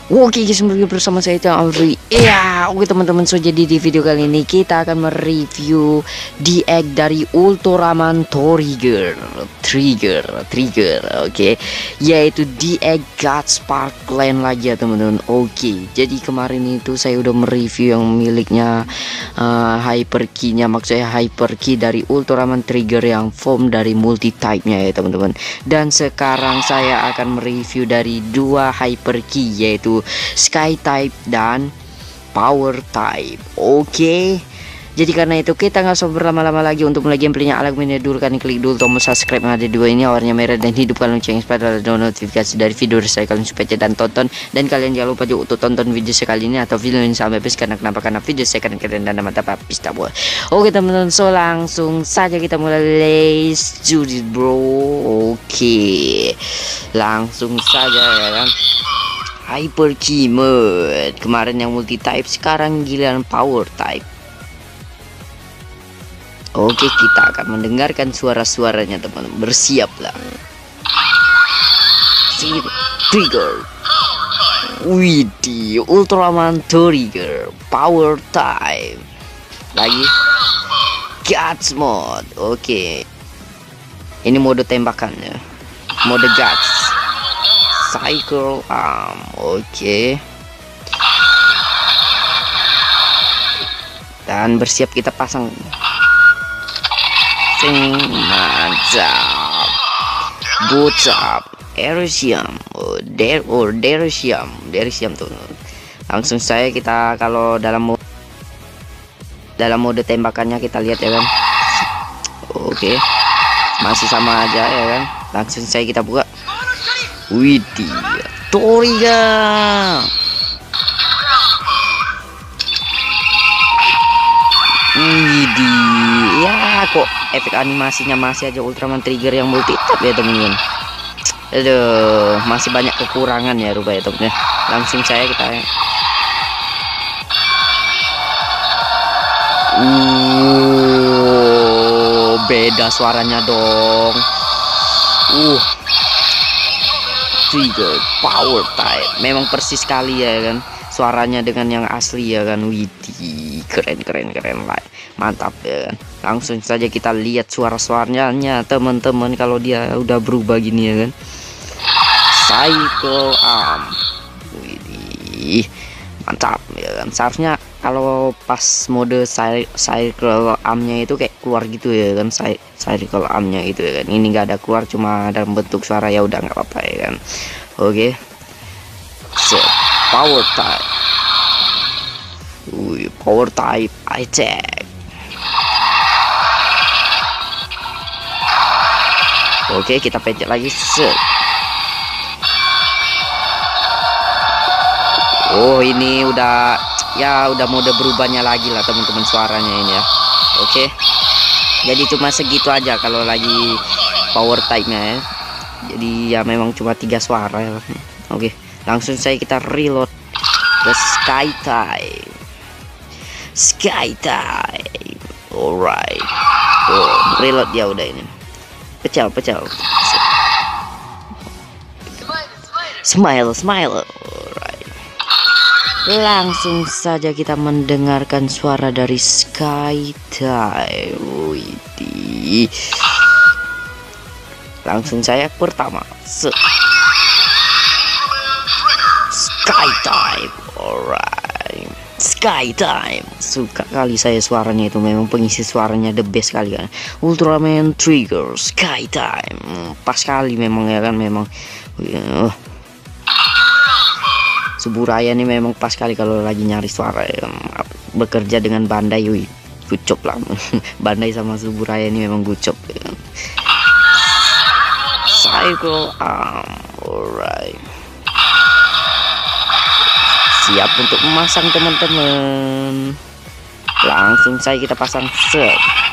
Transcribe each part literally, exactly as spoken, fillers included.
Oke guys, kembali bersama saya Cang Alfri. Ya, oke teman-teman, so jadi di video kali ini kita akan mereview D X dari Ultraman Trigger, Trigger, Trigger, oke, okay. Yaitu D X God Spark Clan lagi ya teman-teman. Oke, okay. Jadi kemarin itu saya udah mereview yang miliknya uh, Hyper Key-nya, maksudnya Hyper Key dari Ultraman Trigger yang form dari multi type-nya ya teman-teman. Dan sekarang saya akan mereview dari dua Hyper Key, yaitu Sky type dan Power type. Oke, okay. Jadi karena itu kita nggak usah berlama-lama lagi untuk mulai gameplaynya. Ala ini dulu kan, klik dulu tombol subscribe yang ada dua ini warnanya merah, dan hidupkan lonceng supaya ada notifikasi dari video saya kalian supaya dan tonton. Dan kalian jangan lupa juga untuk tonton video sekali ini atau video ini sampai habis, karena kenapa, karena video saya kalian kalian dan mantap habis tak boleh. Oke teman-teman, so langsung saja kita mulai, let's do it bro. Oke, langsung saja ya kan. Hyper Key mode kemarin yang multi type, sekarang giliran power type. Oke, kita akan mendengarkan suara-suaranya teman-teman, bersiaplah. Si Trigger, Widih, Ultraman Trigger power type. Lagi Guts mode. Oke, ini mode tembakannya, mode Guts. Cycle arm, oke, okay. Dan bersiap kita pasang. Sing, mantap. Boots up, Erisium, oh, der, or Derisium, Derisium tuh. Langsung saya kita kalau dalam mode dalam mode tembakannya kita lihat ya kan. Oke, okay. Masih sama aja ya kan. Langsung saya kita buka. Widih, Trigger. Widih, ya kok efek animasinya masih aja Ultraman Trigger yang multi type ya teman-teman. Aduh, masih banyak kekurangan ya rupanya teman-teman. Langsung saya kita ya. Uh, beda suaranya dong. Uh. Trigger power type memang persis sekali ya kan suaranya dengan yang asli ya kan. Widih, keren keren keren lah, mantap ya kan. Langsung saja kita lihat suara-suaranya teman-teman kalau dia udah berubah gini ya kan. Cycle arm, widih, mantap ya kan. Seharusnya kalau pas mode cycle armnya itu kayak keluar gitu ya kan, cycle armnya itu ya kan. Ini nggak ada keluar, cuma dalam bentuk suara, ya udah nggak apa-apa ya kan. Oke, set power type. Wih, power type attack. Oke, kita pencet lagi, set. Oh, ini udah ya udah mode berubahnya lagi lah teman-teman suaranya ini ya. Oke, jadi cuma segitu aja kalau lagi power type nya ya. Jadi ya memang cuma tiga suara ya. Oke, langsung saya kita reload ke Sky type. Sky type, alright. Oh, reload ya udah ini. Pecah pecah. Smile smile. Langsung saja kita mendengarkan suara dari Sky type. Widih. Langsung saya pertama, se Sky type, alright. Sky type, suka kali saya suaranya itu, memang pengisi suaranya the best kali kan. Ultraman Trigger Sky type, pas kali memang ya kan, memang. Uh. Suburaya ini memang pas kali kalau lagi nyari suara ya. Bekerja dengan Bandai, wih, gucop lah. Bandai sama Suburaya ini memang gucop ya. Cycle arm, alright. Siap untuk memasang teman-teman. Langsung saya kita pasang, set.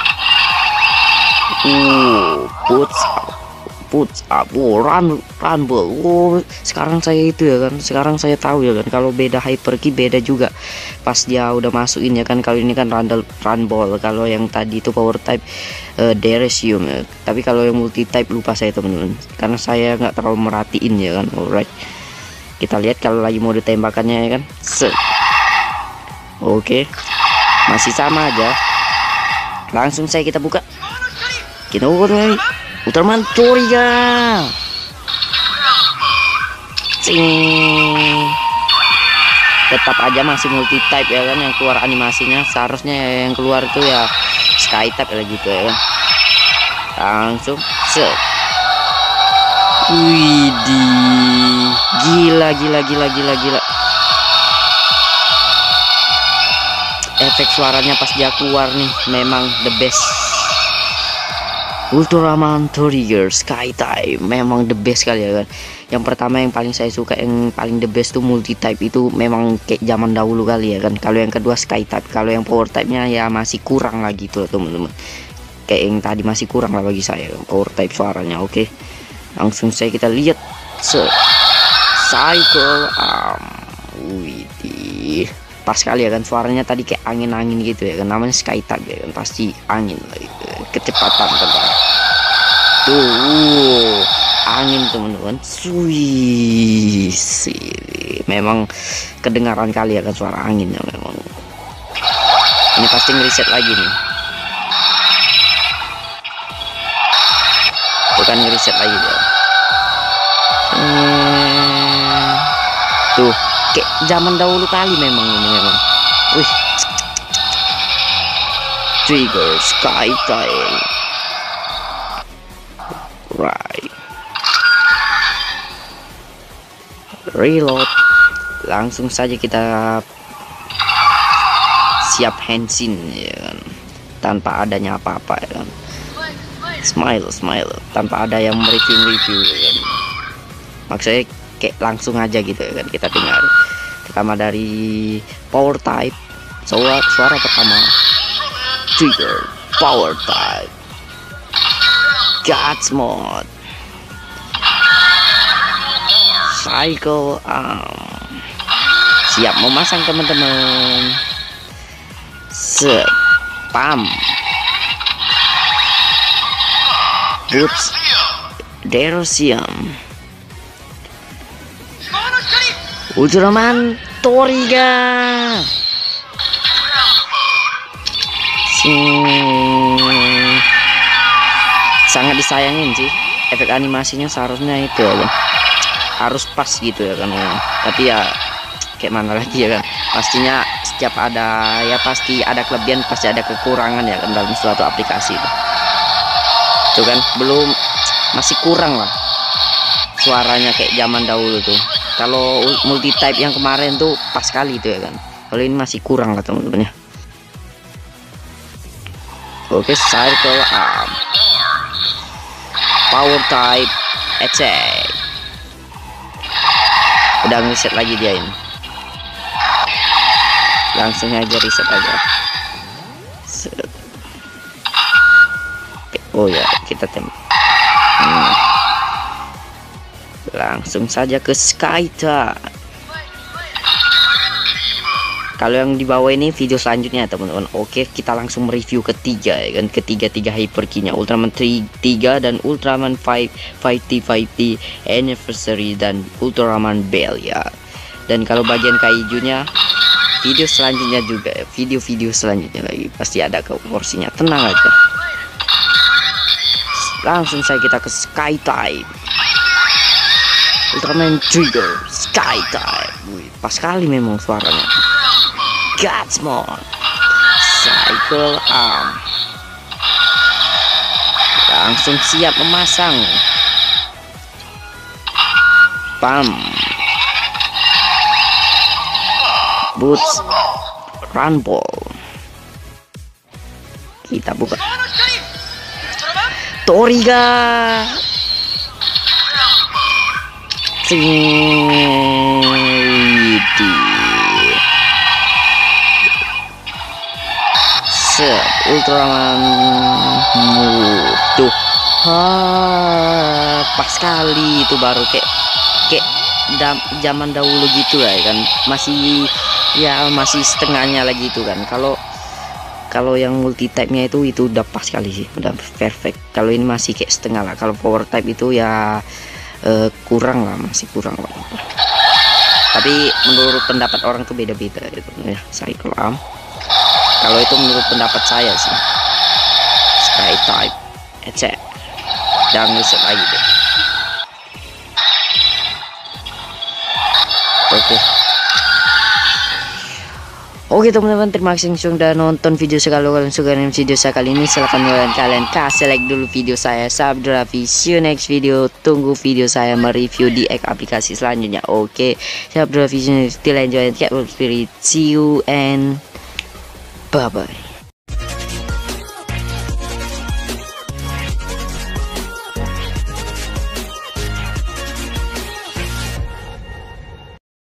Uh, puts puts up, oh, run, rumble. Oh, sekarang saya itu ya kan, sekarang saya tahu ya kan, kalau beda Hyper Key beda juga pas dia udah masukin ya kan. Kalau ini kan randall rumble, kalau yang tadi itu power type uh, Derisium ya. Tapi kalau yang multi type lupa saya teman-teman, karena saya nggak terlalu merhatiin ya kan. Alright, Kita lihat kalau lagi mode tembakannya ya kan. Set. Oke, masih sama aja. Langsung saya kita buka. Kita buka lagi. Ultraman Toriga. Cing. Tetap aja masih multi type ya kan, yang keluar animasinya. Seharusnya yang keluar itu ya sky type ya gitu ya kan. Langsung set. Widih, gila gila gila gila gila. Efek suaranya pas dia keluar nih memang the best. Ultraman Toriga Sky Type memang the best kali ya kan. Yang pertama yang paling saya suka, yang paling the best tuh multi type, itu memang kayak zaman dahulu kali ya kan. Kalau yang kedua Sky Type, kalau yang power type nya ya masih kurang lagi tuh teman-teman. Kayak yang tadi masih kurang lah bagi saya power type suaranya. Oke, langsung saya kita lihat se cycle arm. Widih, pas kali ya kan suaranya tadi kayak angin-angin gitu ya kan, namanya Sky Type ya kan, pasti angin lah gitu. Kecepatan terbang tuh, angin teman-teman. Wih, memang kedengaran kali ya kan suara anginnya memang. Ini pasti ngeriset lagi nih. Bukan ngeriset lagi ya. Hmm, tuh kayak zaman dahulu kali memang ini memang. Wih, Trigger Sky Type. Right. Reload. Langsung saja kita siap Henshin ya kan, tanpa adanya apa-apa ya kan. Smile smile tanpa ada yang mereview-review ya kan. Maksudnya kayak langsung aja gitu ya kan. Kita dengar pertama dari power type. Suara suara pertama Trigger power type Guts mode cycle arm. Siap memasang teman-teman. Spam Boots Derosium. Ultraman Toriga. Hmm, sangat disayangin sih, efek animasinya seharusnya itu ya kan, harus pas gitu ya kan ya. Tapi ya kayak mana lagi ya kan, pastinya setiap ada ya pasti ada kelebihan, pasti ada kekurangan ya kan dalam suatu aplikasi itu. Itu kan belum, masih kurang lah suaranya kayak zaman dahulu tuh. Kalau multi type yang kemarin tuh pas sekali itu ya kan. Kalau ini masih kurang lah teman-teman ya. Oke, cycle arm power type attack. Udah ngeset lagi dia ini. Langsung aja reset aja. Set. Oh ya, kita tembak. Hmm. Langsung saja ke Sky Type. Kalau yang di bawah ini video selanjutnya teman-teman. Oke, kita langsung mereview ketiga ya kan, ketiga tiga hyperkey-nya Ultraman tiga dan Ultraman lima T lima T Anniversary dan Ultraman Bell ya. Dan kalau bagian kaijunya video selanjutnya juga, video-video selanjutnya lagi pasti ada ke porsinya, tenang aja. Langsung saya kita ke Sky Type. Ultraman Trigger Sky Type. Wih, pas sekali memang suaranya. Guts mode cycle arm. Langsung siap memasang. Pam Boots Rumble. Kita buka Toriga. Set Ultraman move tuh. Ha, pas sekali itu baru kayak kayak zaman dahulu gitu lah kan, masih ya masih setengahnya lagi itu kan. Kalau kalau yang multi type nya itu itu udah pas kali sih, udah perfect. Kalau ini masih kayak setengah lah. Kalau power type itu ya uh, kurang lah, masih kurang lah. Tapi menurut pendapat orang tuh beda-beda gitu ya. Cycle arm. Kalau itu menurut pendapat saya sih. Sky type, ecek. Dan ngeset lagi deh. Oke. Oke teman-teman, terima kasih sudah nonton video saya. Kalau kalian suka dengan video saya kali ini, silahkan kalian kalian kasih like dulu video saya. Sabda Raffi, see you next video. Tunggu video saya mereview di aplikasi selanjutnya. Oke, Sabda Raffi, still enjoy and keep spirit. See you and bye bye.